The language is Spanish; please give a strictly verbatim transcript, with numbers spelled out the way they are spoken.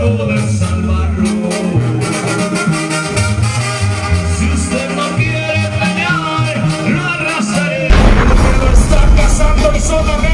poder salvarlo. Si usted no quiere pelear, lo arrastraré. Lo está cazando y solamente